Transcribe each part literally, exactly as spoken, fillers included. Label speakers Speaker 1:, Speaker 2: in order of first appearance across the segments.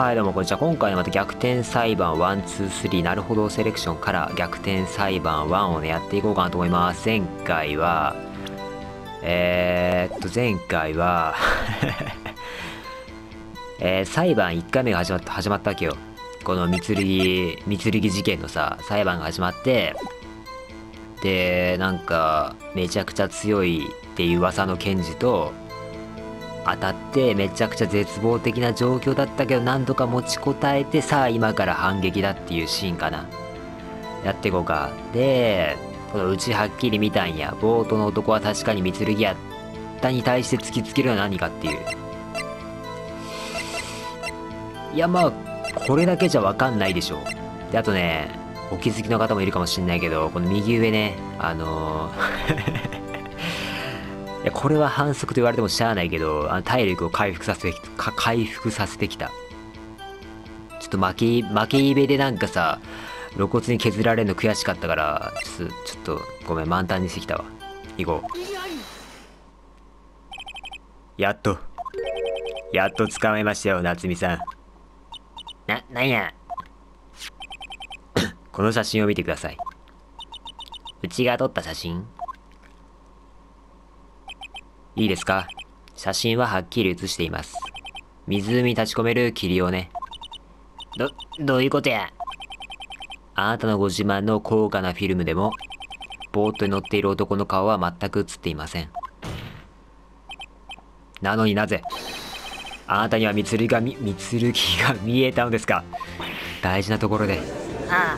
Speaker 1: はい、どうもこんにちは。今回はまた逆転裁判ワン、ツー、スリー、なるほどセレクションから逆転裁判ワンをね、やっていこうかなと思います。前回は、えー、っと、前回は、えー、裁判いっかいめが始まった、始まったわけよ。この三剣、三剣事件のさ、裁判が始まって、で、なんか、めちゃくちゃ強いっていう噂の検事と、当たってめちゃくちゃ絶望的な状況だったけど何とか持ちこたえて、さあ今から反撃だっていうシーンかな。やっていこうか。で、このうちはっきり見たんや。冒頭の男は確かに三剣やったに対して突きつけるのは何かっていう。いやまあこれだけじゃ分かんないでしょ。であとね、お気づきの方もいるかもしんないけど、この右上ね、あのーいやこれは反則と言われてもしゃあないけど、あの体力を回復させてきた、回復させてきた。ちょっと負け、負けイベでなんかさ、露骨に削られるの悔しかったから、ちょっと、ちょっとごめん、満タンにしてきたわ。行こう。やっと、やっと捕まえましたよ、夏美さん。な、なんや。この写真を見てください。うちが撮った写真？いいですか？写真ははっきり写しています。湖に立ち込める霧をね。ど、どういうことや？あなたのご自慢の高価なフィルムでも、ボートに乗っている男の顔は全く写っていません。なのになぜ、あなたには三剣がみ、三剣が見えたのですか？大事なところで。あ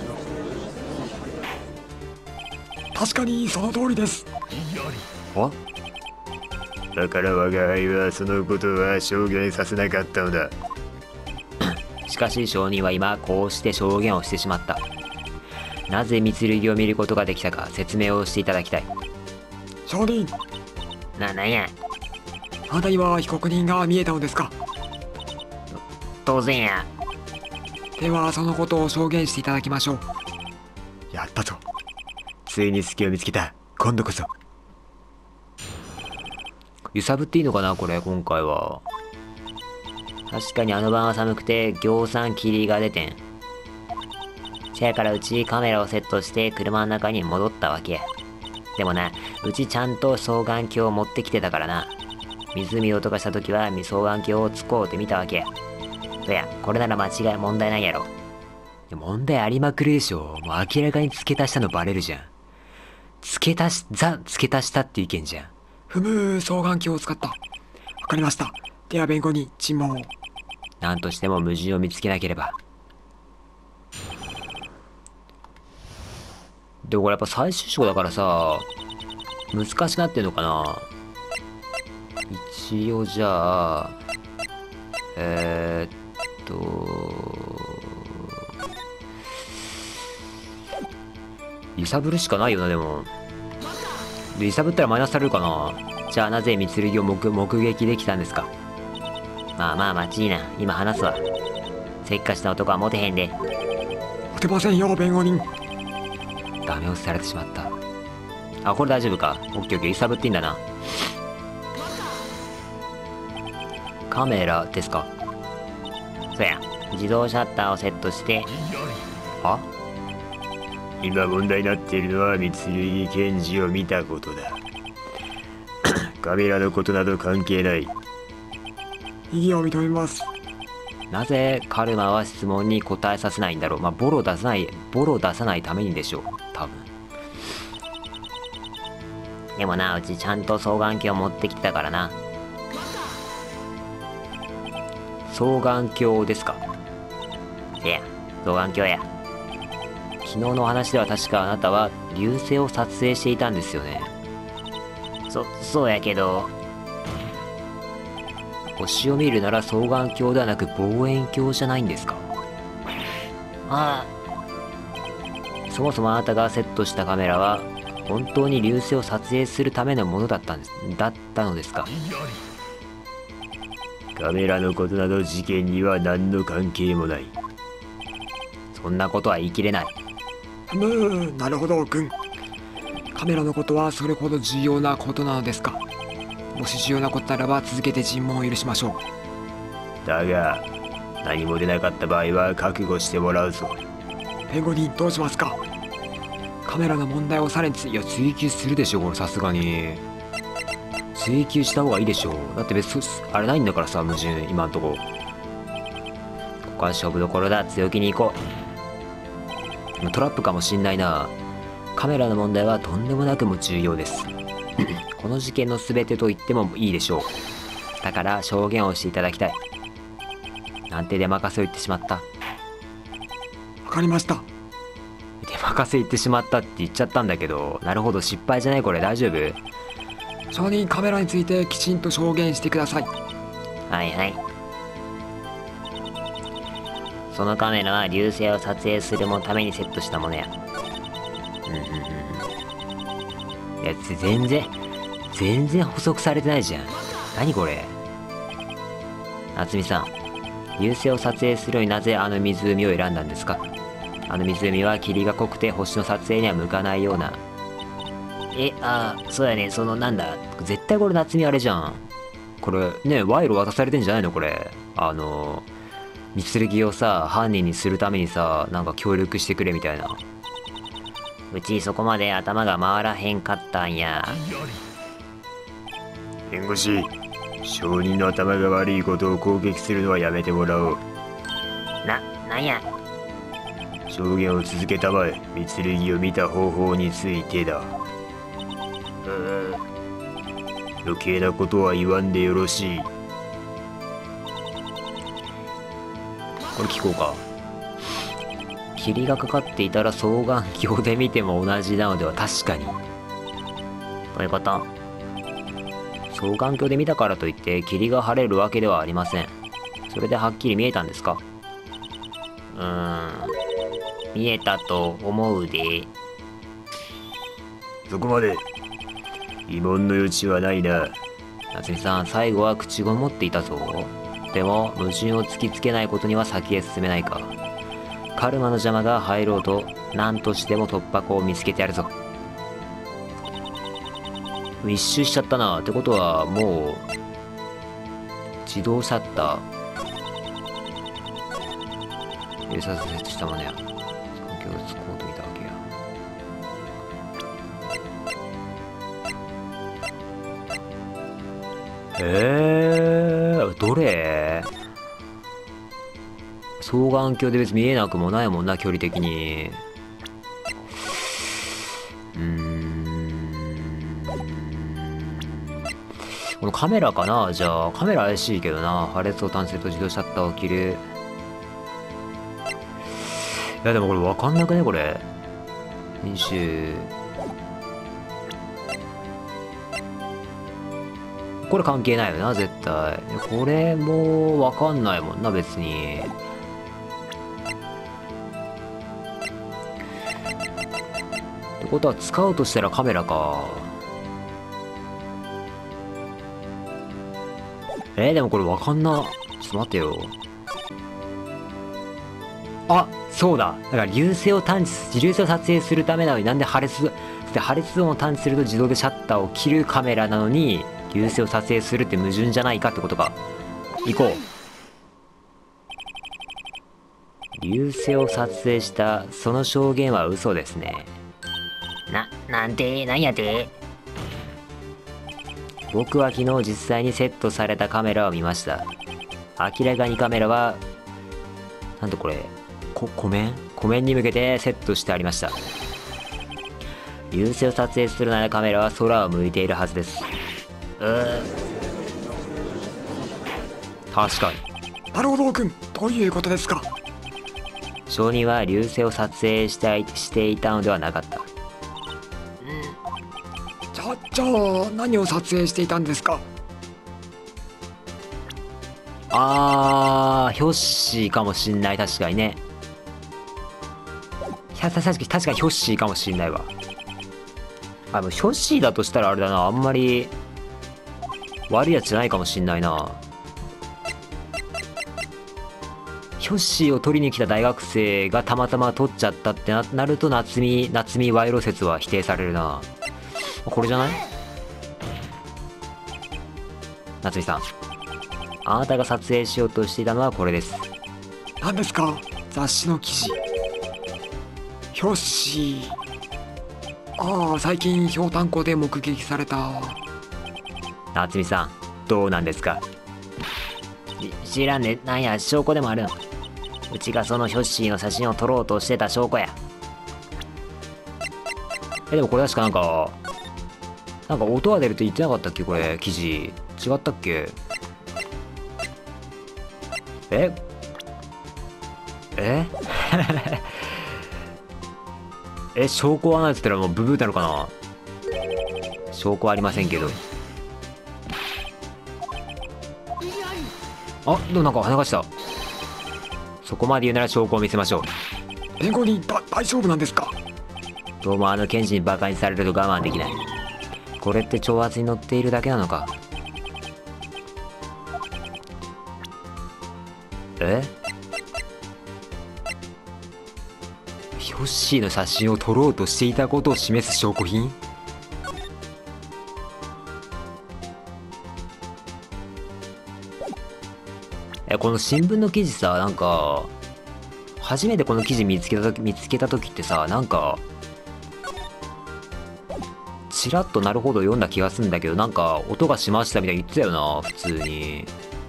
Speaker 2: あ。確かにその通りです。
Speaker 1: お？だから我が輩はそのことは証言させなかったのだ。しかし証人は今こうして証言をしてしまった。なぜ三剣を見ることができたか説明をしていただきたい。
Speaker 2: 証人。
Speaker 1: な、なんや。
Speaker 2: あなたには被告人が見えたのですか？
Speaker 1: 当然や。
Speaker 2: ではそのことを証言していただきましょう。
Speaker 1: やったぞ。ついに隙を見つけた。今度こそ。揺さぶっていいのかなこれ今回は。確かにあの晩は寒くて行産霧が出てん。せやからうちカメラをセットして車の中に戻ったわけ。でもな、うちちゃんと双眼鏡を持ってきてたからな。湖を音がした時は双眼鏡を使うて見たわけ。どや、これなら間違い問題ないやろ。いや問題ありまくるでしょ。もう明らかに付け足したのバレるじゃん。付け足し、ザ付け足したっていう意見じゃん。
Speaker 2: ふむ、双眼鏡を使った。わかりました。では弁護人、尋問を。
Speaker 1: 何としても矛盾を見つけなければ。でもこれやっぱ最終章だからさ、難しくなってんのかな。一応じゃあ、えー、っと、揺さぶるしかないよな、でも。で揺さぶったらマイナスされるかな。じゃあなぜ三剣を目目撃できたんですか？まあまあ待ちいいな、今話すわ。せっかちな男はモテへんで。
Speaker 2: モテませんよ弁護人。
Speaker 1: ダメ押しされてしまった。あ、これ大丈夫か。オッケーオッケー、揺さぶっていいんだな。カメラですか？そや、自動シャッターをセットして。は？今問題になっているのは三剣検事を見たことだ。カメラのことなど関係ない。
Speaker 2: 異議を認めます。
Speaker 1: なぜカルマは質問に答えさせないんだろう。まあボロ出さないボロ出さないためにでしょう多分。でもな、うちちゃんと双眼鏡を持ってきてたからな。双眼鏡ですか？いや、双眼鏡や。昨日の話では確かあなたは流星を撮影していたんですよね。そ、そうやけど。星を見るなら双眼鏡ではなく望遠鏡じゃないんですか？ああ。そもそもあなたがセットしたカメラは本当に流星を撮影するためのものだったんです、だったのですか？カメラのことなど事件には何の関係もない。そんなことは言い切れない。
Speaker 2: ふむ、なるほど君。カメラのことはそれほど重要なことなのですか？もし重要なことならば続けて尋問を許しましょう。
Speaker 1: だが何も出なかった場合は覚悟してもらうぞ。
Speaker 2: ペンゴリンどうしますか？カメラの問題をさらについや追求するでしょこれ。さすがに追求した方がいいでしょ。だって別にあれないんだからさ、矛盾今んとこ。ここは勝負どころだ。強気に行こう。トラップかもしんないな。カメラの問題はとんでもなくも重要ですこの事件の全てと言ってもいいでしょう。だから証言をしていただきたい。なんて出任せを言ってしまった。わかりました。出任せ言ってしまったって言っちゃったんだけど、なるほど、失敗じゃないこれ。大丈夫？証人、カメラについてきちんと証言してください。
Speaker 1: はいはい。そのカメラは流星を撮影するためにセットしたものや。うんうんうん。いや全然全然補足されてないじゃん。何これ。夏美さん、流星を撮影するのになぜあの湖を選んだんですか？あの湖は霧が濃くて星の撮影には向かないような。え、ああ、そうやね。そのなんだ、絶対これ夏美あれじゃん。これね、賄賂渡されてんじゃないのこれ。あの三剣をさ犯人にするためにさ、なんか協力してくれみたいな。うちそこまで頭が回らへんかったんや。弁護士、証人の頭が悪いことを攻撃するのはやめてもらおう。な、なんや。証言を続けたまえ。三剣を見た方法についてだ。うー余計なことは言わんでよろしい。これ聞こうか。霧がかかっていたら双眼鏡で見ても同じなのでは。確かに。どういうこと？双眼鏡で見たからといって霧が晴れるわけではありません。それではっきり見えたんですか？うーん、見えたと思うで。そこまで。疑問の余地はないな。夏美さん、最後は口ごもっていたぞ。でも矛盾を突きつけないことには先へ進めないか。カルマの邪魔が入ろうと何としても突破口を見つけてやるぞ。一周しちゃったな。ってことはもう自動シャッター閉鎖設置したものや。環境を突こうと見たわけや。えー、どれ？双眼鏡で別に見えなくもないもんな、距離的に。うーん。このカメラかな？じゃあ、カメラ怪しいけどな。破裂を探すると自動シャッターを切る。いや、でもこれわかんなくね、これ。編集。これ関係ないよな、絶対。これもわかんないもんな、別に。ってことは使うとしたらカメラか。えー、でもこれわかんな。ちょっと待ってよ。あ、そうだ。だから流星を探知、流星を撮影するためなのになんで破裂、破裂音を探知すると自動でシャッターを切るカメラなのに、流星を撮影するって矛盾じゃないかってことか。行こう。流星を撮影したその証言は嘘ですね。な、なんて、なんやて。僕は昨日実際にセットされたカメラを見ました。明らかにカメラは、なんとこれ、こ、湖面湖面に向けてセットしてありました。流星を撮影するならカメラは空を向いているはずです。うー確かに。
Speaker 2: なるほど君、どういうことですか？
Speaker 1: 証人は流星を撮影したいしていたのではなかった。
Speaker 2: じゃじゃあ何を撮影していたんですか？
Speaker 1: あー、ヒョッシーかもしんない。確かにね。確かに確かにヒョッシーかもしんないわ。あ、でもヒョッシーだとしたらあれだな、あんまり悪いやつじゃないかもしんないな。ヒョッシーを取りに来た大学生がたまたま取っちゃったって な, なると夏美夏美賄賂説は否定されるな。これじゃない？夏美さん、あなたが撮影しようとしていたのはこれです。
Speaker 2: 何ですか？雑誌の記事。ヒョッシー。ああ、最近ひょうたんこで目撃された。
Speaker 1: 夏美さん、どうなんですか？し知らんね。なんや、証拠でもあるん。うちがそのヒョッシーの写真を撮ろうとしてた証拠や。え、でもこれ確かなんか、なんか音が出るって言ってなかったっけこれ、記事。違ったっけ？えええ、証拠はないっつったらもうブブーなのかな？証拠はありませんけど。あ、でもなんか跳ね返した。そこまで言うなら証拠を見せましょう。
Speaker 2: 弁護人、だ大丈夫なんですか？
Speaker 1: どうもあの検事にバカにされると我慢できない。これって挑発に乗っているだけなのか？え？ヒョッシーの写真を撮ろうとしていたことを示す証拠品？え、この新聞の記事さ、なんか初めてこの記事見つけた時見つけた時ってさ、なんかちらっとなるほど読んだ気がするんだけど、なんか音がしましたみたいに言ってたよな、普通に。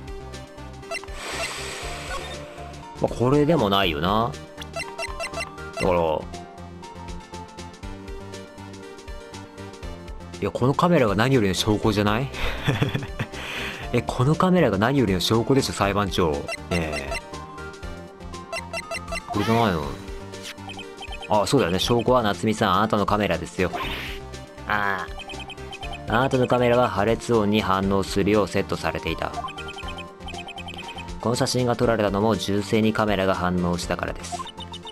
Speaker 1: まあ、これでもないよな。だからいや、このカメラが何よりの証拠じゃない？え、このカメラが何よりの証拠でしょ、裁判長。ええこれじゃないの？あ、そうだよね。証拠は夏美さん、あなたのカメラですよ。ああ。あなたのカメラは破裂音に反応するようセットされていた。この写真が撮られたのも銃声にカメラが反応したからです。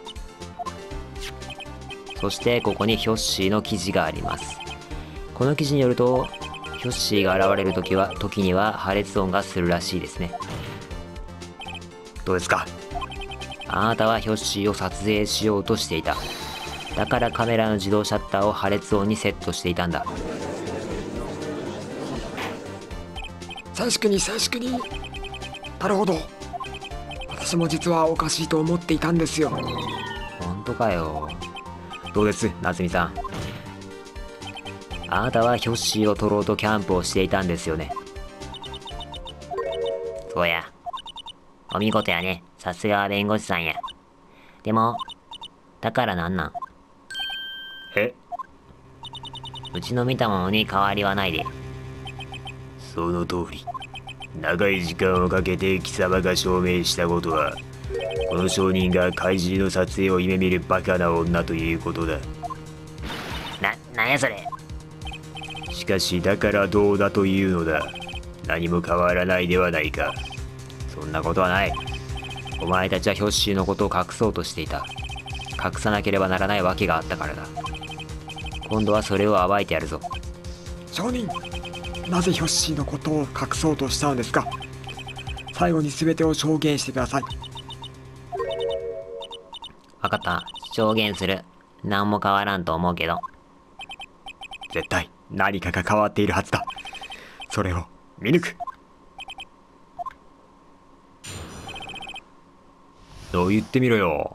Speaker 1: そしてここにヒョッシーの記事があります。この記事によると、ヒョッシーが現れる時は時には破裂音がするらしいですね。どうですか？あなたはヒョッシーを撮影しようとしていた。だからカメラの自動シャッターを破裂音にセットしていたんだ。
Speaker 2: 静粛に静粛に。なるほど。私も実はおかしいと思っていたんですよ。
Speaker 1: 本当かよ。どうです、夏美さん。あなたはヒョッシーを撮ろうとキャンプをしていたんですよね。そうや。お見事やね。さすがは弁護士さんや。でも、だからなんなん？え？うちの見たものに変わりはないで。その通り。長い時間をかけて貴様が証明したことは、この証人が怪獣の撮影を夢見るバカな女ということだ。な、なんやそれ。しかしだからどうだというのだ。何も変わらないではないか。そんなことはない。お前たちはヒョッシーのことを隠そうとしていた。隠さなければならないわけがあったからだ。今度はそれを暴いてやるぞ。
Speaker 2: 証人、なぜヒョッシーのことを隠そうとしたのですか？最後に全てを証言してください。
Speaker 1: わかった。証言する。何も変わらんと思うけど。
Speaker 2: 絶対何かが変わっているはずだ。それを見抜く。
Speaker 1: そう言ってみろよ。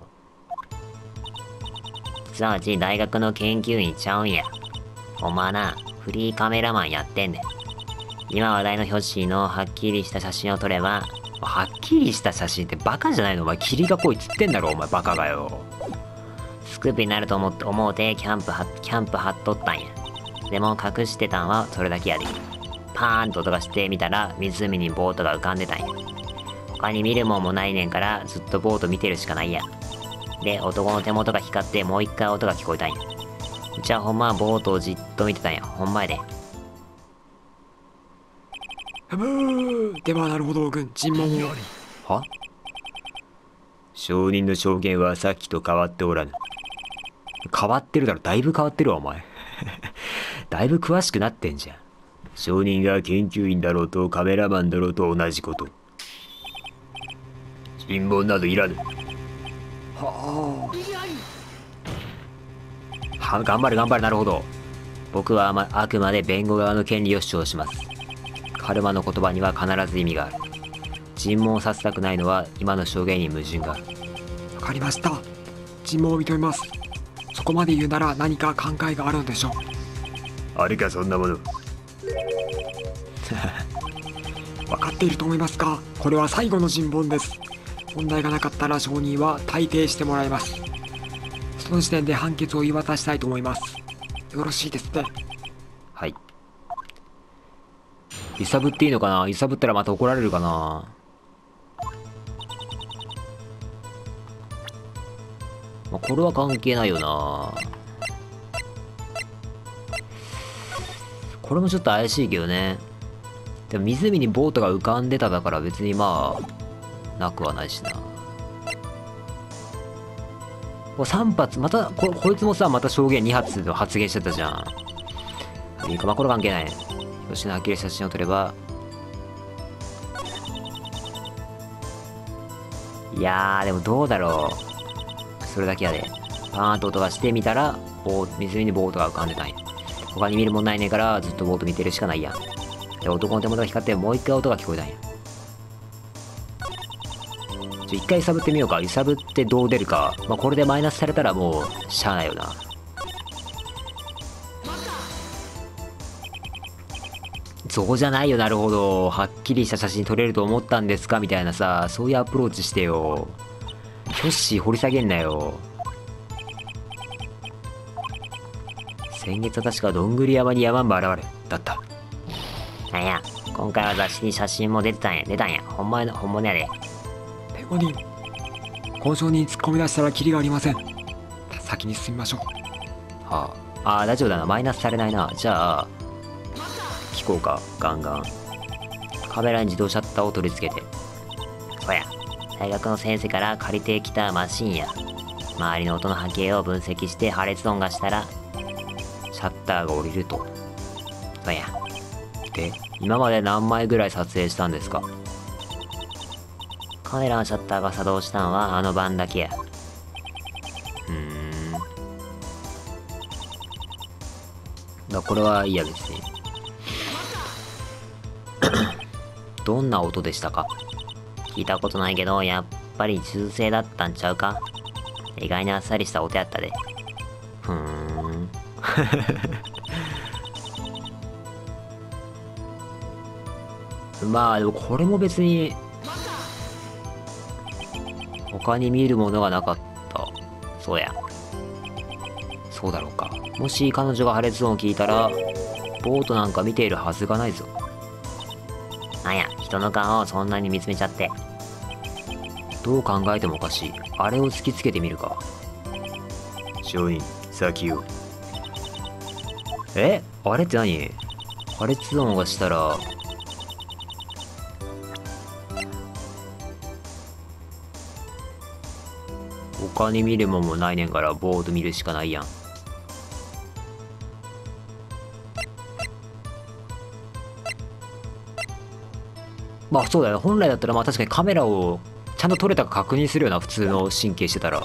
Speaker 1: すなわち大学の研究員ちゃうんや。ほんまはな、フリーカメラマンやってんねん。今話題のヒョッシーのはっきりした写真を撮れば、はっきりした写真ってバカじゃないの？お前霧が濃いっつってんだろ、お前バカがよ。スクープになると思って思うてキャンプはキャンプ張っとったんや。でも隠してたんはそれだけやで。パーンと音がしてみたら湖にボートが浮かんでたんや。他に見るもんもないねんからずっとボート見てるしかないや。で、男の手元が光ってもう一回音が聞こえたんや。うちはほんまはボートをじっと見てたんや。ほんまやで。
Speaker 2: ふむー。ではなるほど、軍尋問を。
Speaker 1: は？証人の証言はさっきと変わっておらぬ。変わってるだろ。だいぶ変わってるわ、お前。だいぶ詳しくなってんじゃん。証人が研究員だろうとカメラマンだろうと同じこと。尋問などいらぬ。
Speaker 2: は
Speaker 1: あ。は、頑張れ頑張れ。なるほど。僕は、ま、あくまで弁護側の権利を主張します。カルマの言葉には必ず意味がある。 尋問させたくないのは今の証言に矛盾がある。
Speaker 2: わかりました。尋問を認めます。そこまで言うなら何か考えがあるのでしょう。
Speaker 1: あるかそんなもの。
Speaker 2: 分かっていると思いますが、これは最後の尋問です。問題がなかったら承認は退廷してもらいます。その時点で判決を言い渡したいと思います。よろしいですね。
Speaker 1: はい。揺さぶっていいのかな。揺さぶったらまた怒られるかな。まあ、これは関係ないよな。これもちょっと怪しいけどね。でも湖にボートが浮かんでただから別にまあなくはないしな。こうさん発また こ, こいつもさまた証言に発の発言してたじゃん。いいか、まあこれ関係ない。吉野はっきり写真を撮れば。いやーでもどうだろう。それだけやで。パーンと音がしてみたらボー湖にボートが浮かんでたんや。他に見るもんないねんからずっとボート見てるしかないやん。で男の手元が光ってもう一回音が聞こえたんや。ちょ一回揺さぶってみようか。揺さぶってどう出るか。まあこれでマイナスされたらもうしゃあないよな。そうじゃないよ。なるほど。はっきりした写真撮れると思ったんですかみたいなさ、そういうアプローチしてよ。キョッシー掘り下げんなよ。先月は確かどんぐり山に山んば現れだった。なんや、今回は雑誌に写真も出てたんや。出たんや。ほんまの本物やで。
Speaker 2: 弁護人、交渉に突っ込み出したらキリがありません。先に進みましょう。
Speaker 1: はあ、ああ大丈夫だな。マイナスされないな。じゃあ聞こうか。ガンガンカメラに自動シャッターを取り付けて。そうや、大学の先生から借りてきたマシンや周りの音の波形を分析して破裂音がしたらシャッターが降りると。そうや。で、今まで何枚ぐらい撮影したんですか？カメラのシャッターが作動したのはあの晩だけや。うーん。だこれはいいや別に。どんな音でしたか？聞いたことないけど、やっぱり銃声だったんちゃうか？意外にあっさりした音やったで。ふーん。まあでもこれも別に他に見るものがなかった。そうや。そうだろうか。もし彼女が破裂音を聞いたらボートなんか見ているはずがないぞ。なんや、人の顔をそんなに見つめちゃって。どう考えてもおかしい。あれを突きつけてみるか。証人、先を。え、あれって何？破裂音がしたら他に見るもんもないねんからボード見るしかないやん。まあそうだよ。本来だったらまあ確かにカメラをちゃんと撮れたか確認するような普通の神経してたら。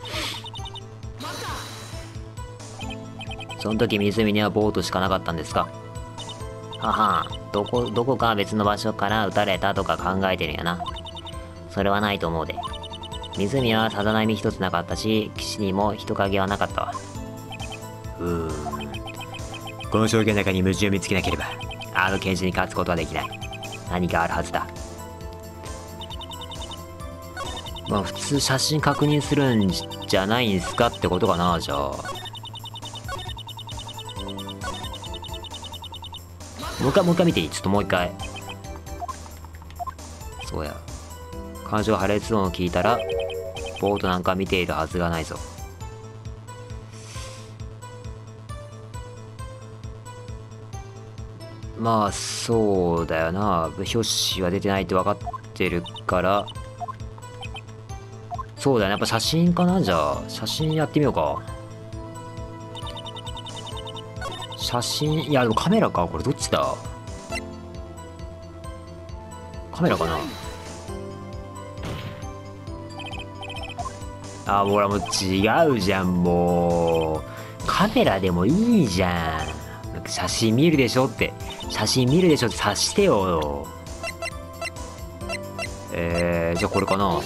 Speaker 1: その時湖にはボートしかなかったんですか？ははどこどこか別の場所から撃たれたとか考えてるんやな。それはないと思うで。湖はさざ波一つなかったし、岸にも人影はなかったわ。うーん。この証言の中に矛盾を見つけなければ、あの検事に勝つことはできない。何かあるはずだ。まあ普通写真確認するんじゃないんすかってことかな、じゃあ。もう一回もう一回見ていい？ちょっともう一回。そうや。彼女が破裂音を聞いたらボートなんか見ているはずがないぞ。まあそうだよな。表紙は出てないって分かってるから。そうだよね。やっぱ写真かな。じゃあ写真やってみようか。写真、いやでもカメラか。これどっちだ？カメラかな。あ、ほらもう違うじゃん。もうカメラでもいいじゃん。なんか写真見るでしょって写真見るでしょって察してよ。
Speaker 2: えー、じゃあこれかな。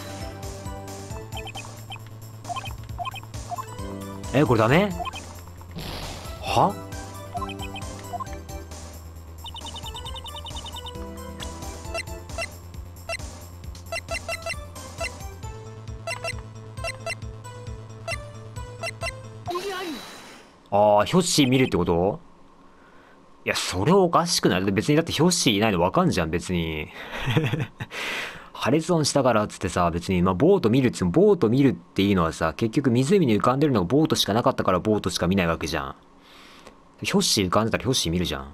Speaker 2: え、これダメ？は？ああ、ヒョッシー見るってこと？いや、それおかしくない？別にだってヒョッシーいないのわかんじゃん、別に。破裂音したからっつってさ、別に、まあ、ボート見るっつっても、ボート見るっていうのはさ、結局湖に浮かんでるのがボートしかなかったからボートしか見ないわけじゃん。ヒョッシー浮かんでたらヒョッシー見るじゃん。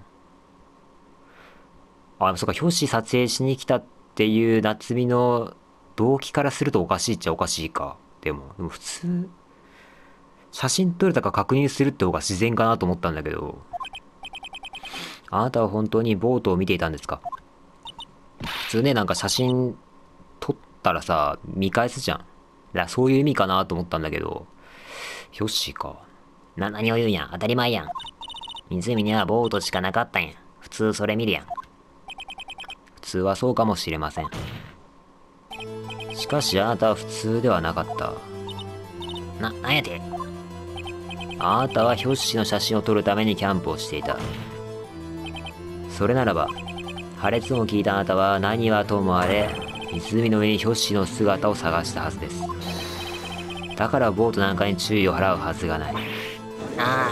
Speaker 2: あ、そっか、ヒョッシー撮影しに来たっていう夏美の動機からするとおかしいっちゃおかしいか。でも、でも普通、写真撮れたか確認するって方が自然かなと思ったんだけど。あなたは本当にボートを見ていたんですか？普通ね、なんか写真撮ったらさ、見返すじゃん。だからそういう意味かなと思ったんだけど、ヒョッシーか。
Speaker 1: な、何を言うんや。当たり前やん。湖にはボートしかなかったんや。普通それ見るやん。
Speaker 2: 普通はそうかもしれません。しかしあなたは普通ではなかった。
Speaker 1: な、なんやて？
Speaker 2: あなたはヒョッシーの写真を撮るためにキャンプをしていた。それならば、破裂音を聞いたあなたは何はともあれ、湖の上にヒョッシーの姿を探したはずです。だからボートなんかに注意を払うはずがない。
Speaker 1: あ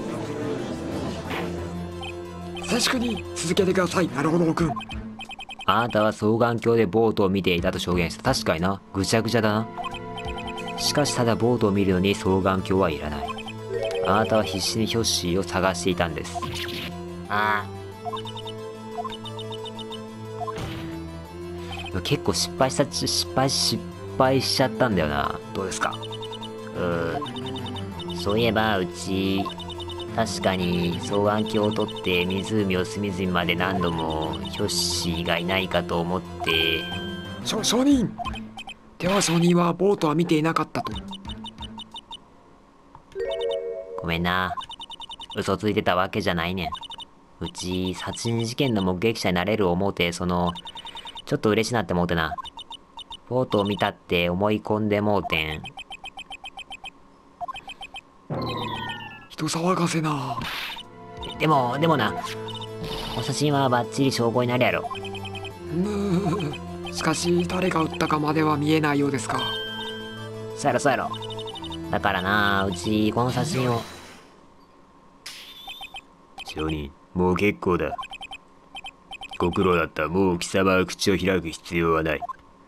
Speaker 3: あ。静粛に続けてください、なるほど君。
Speaker 2: あなたは双眼鏡でボートを見ていたと証言した。確かにな。ぐちゃぐちゃだな。しかしただボートを見るのに双眼鏡はいらない。あなたは必死にヒョッシーを探していたんです。
Speaker 1: あ。ああ。
Speaker 2: 結構失敗した、失敗、失敗しちゃったんだよな。どうですか？
Speaker 1: うー、そういえば、うち、確かに双眼鏡を取って湖を隅々まで何度もヒョッシーがいないかと思って。
Speaker 3: 証人では証人はボートは見ていなかったと。
Speaker 1: ごめんな。嘘ついてたわけじゃないねん。うち、殺人事件の目撃者になれる思うて、その、ちょっと嬉しなって思うてな。ボートを見たって思い込んでもうてん。
Speaker 3: 人騒がせな。
Speaker 1: でも、でもな、お写真はバッチリ証拠になるやろ。
Speaker 3: むしかし、誰が撃ったかまでは見えないようですか。
Speaker 1: そうやろそうやろ。だからな、うち、この写真を。
Speaker 2: 証人、もう結構だ。ご苦労だった。もう貴様は口を開く必要はない。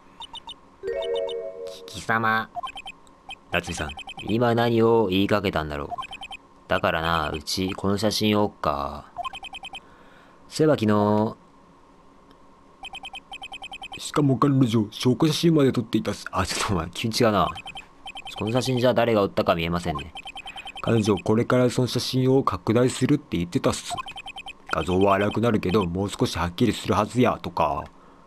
Speaker 1: 貴様。
Speaker 2: 夏美さん、今何を言いかけたんだろう。だからな、うち、この写真を追っか。そういえば昨日、しかも彼女、証拠写真まで撮っていたっす。あ、ちょっとお前、急に違うな。この写真じゃ誰が撮ったか見えませんね。彼女、これからその写真を拡大するって言ってたっす。画像は荒くなるけど、もう少しはっきりするはずや、とか。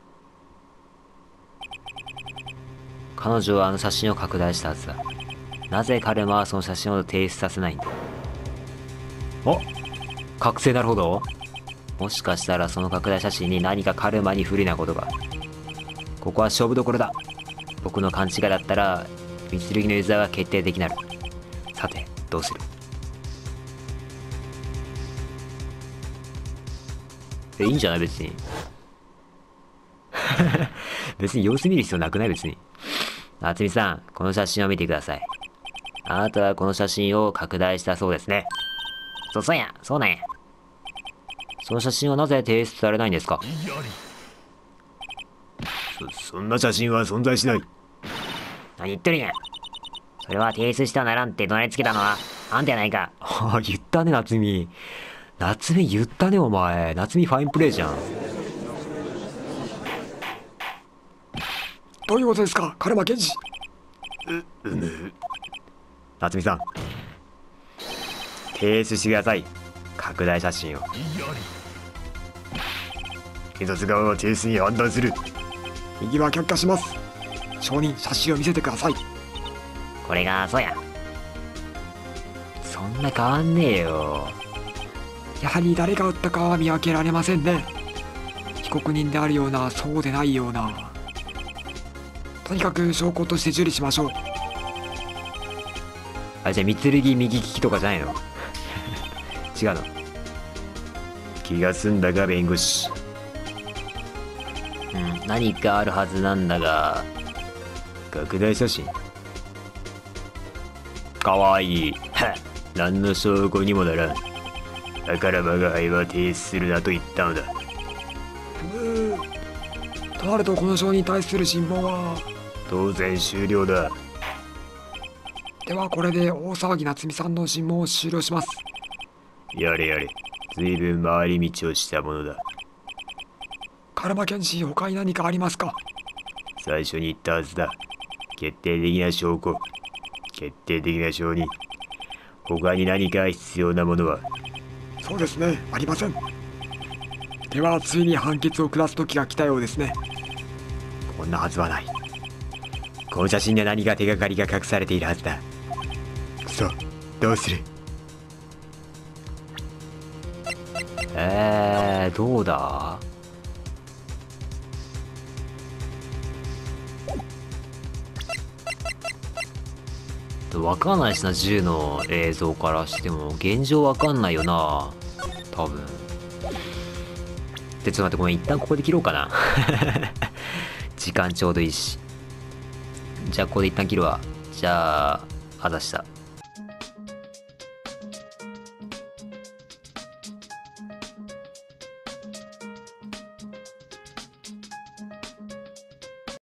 Speaker 2: 彼女はあの写真を拡大したはずだ。なぜ彼はその写真を提出させないんだ。あ、覚醒なるほど。もしかしたらその拡大写真に何かカルマに不利なことが。ここは勝負どころだ。僕の勘違いだったら、三剣のユーザーは決定的なる。さて、どうする？え、いいんじゃない別に。別に様子見る必要なくない別に。夏美さん、この写真を見てください。あなたはこの写真を拡大したそうですね。
Speaker 1: そ、そうや、そうなんや。
Speaker 2: その写真はなぜ提出されないんですか？そ、そんな写真は存在しない。
Speaker 1: 何言ってるんや。それは提出してはならんって怒鳴りつけたのは、あんたやないか。
Speaker 2: ああ、言ったね、夏美。夏美言ったね、お前。夏美ファインプレーじゃん。
Speaker 3: どういうことですか、カルマ検事。
Speaker 2: う、うむ。夏美さん。提出してください。拡大写真を。検察側は提出に判断する。
Speaker 3: 右は却下します。証人、写真を見せてください。
Speaker 1: これがそうや。
Speaker 2: そんな変わんねえよ。
Speaker 3: やはり誰が撃ったかは見分けられませんね。被告人であるような、そうでないような。 とにかく証拠として受理しましょう。
Speaker 2: あ、じゃあ三剣右利きとかじゃないの違うの？気が済んだが弁護士。
Speaker 1: うん、何かあるはずなんだが。
Speaker 2: 拡大写真。かわいい。はっ、何の証拠にもならん。だから我が輩は提出するなと言ったのだ。
Speaker 3: うーとなるとこの章に対する審問は。
Speaker 2: 当然終了だ。
Speaker 3: ではこれで大騒ぎ夏美さんの審問を終了します。
Speaker 2: やれやれ。随分回り道をしたものだ。
Speaker 3: カルマ検視、他に何かありますか？
Speaker 2: 最初に言ったはずだ。決定的な証拠。決定的な証人。他に何か必要なものは？
Speaker 3: そうですね、ありません。ではついに判決を下す時が来たようですね。
Speaker 2: こんなはずはない。この写真に何か手がかりが隠されているはずだ。くそ、どうする？
Speaker 1: えー、どうだ？わかんないしな、銃の映像からしても現状わかんないよな、多分。で、ちょっと待って、ごめん、一旦ここで切ろうかな。時間ちょうどいいし。じゃあここで一旦切るわ。じゃあ、あざした。